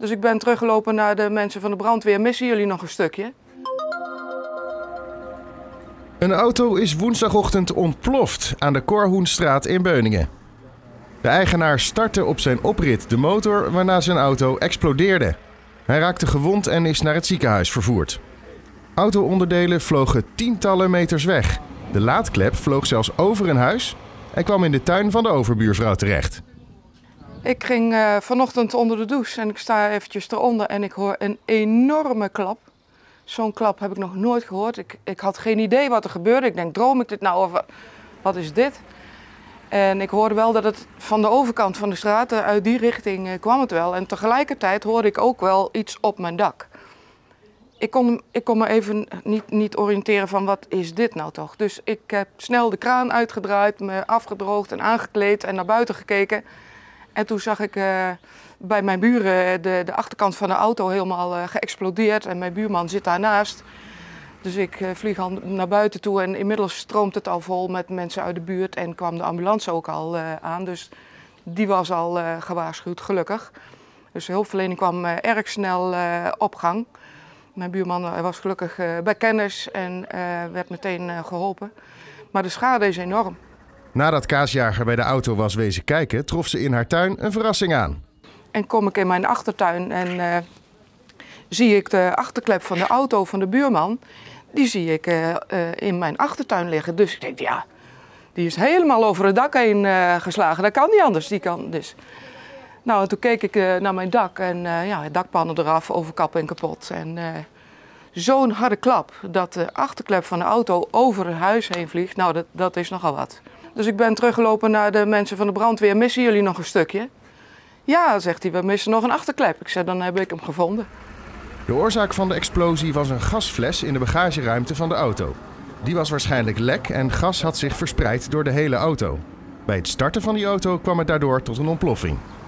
Dus ik ben teruggelopen naar de mensen van de brandweer. Missen jullie nog een stukje? Een auto is woensdagochtend ontploft aan de Korhoenstraat in Beuningen. De eigenaar startte op zijn oprit de motor waarna zijn auto explodeerde. Hij raakte gewond en is naar het ziekenhuis vervoerd. Auto-onderdelen vlogen tientallen meters weg. De laadklep vloog zelfs over een huis en kwam in de tuin van de overbuurvrouw terecht. Ik ging vanochtend onder de douche en ik sta eventjes eronder en ik hoor een enorme klap. Zo'n klap heb ik nog nooit gehoord. Ik had geen idee wat er gebeurde. Ik denk, droom ik dit nou of wat is dit? En ik hoorde wel dat het van de overkant van de straat, uit die richting kwam het wel. En tegelijkertijd hoorde ik ook wel iets op mijn dak. Ik kon me even niet oriënteren van wat is dit nou toch. Dus ik heb snel de kraan uitgedraaid, me afgedroogd en aangekleed en naar buiten gekeken. En toen zag ik bij mijn buren de achterkant van de auto helemaal geëxplodeerd. En mijn buurman zit daarnaast. Dus ik vlieg al naar buiten toe en inmiddels stroomt het al vol met mensen uit de buurt. En kwam de ambulance ook al aan. Dus die was al gewaarschuwd, gelukkig. Dus de hulpverlening kwam erg snel op gang. Mijn buurman was gelukkig bij kennis en werd meteen geholpen. Maar de schade is enorm. Nadat Kaasjager bij de auto was wezen kijken, trof ze in haar tuin een verrassing aan. En kom ik in mijn achtertuin en zie ik de achterklep van de auto van de buurman. Die zie ik in mijn achtertuin liggen. Dus ik denk, ja, die is helemaal over het dak heen geslagen. Dat kan niet anders. Die kan dus. Nou, en toen keek ik naar mijn dak en ja, dakpannen eraf, overkap en kapot. En zo'n harde klap dat de achterklep van de auto over het huis heen vliegt, nou, dat is nogal wat. Dus ik ben teruggelopen naar de mensen van de brandweer. Missen jullie nog een stukje? Ja, zegt hij, we missen nog een achterklep. Ik zei, dan heb ik hem gevonden. De oorzaak van de explosie was een gasfles in de bagageruimte van de auto. Die was waarschijnlijk lek en gas had zich verspreid door de hele auto. Bij het starten van die auto kwam het daardoor tot een ontploffing.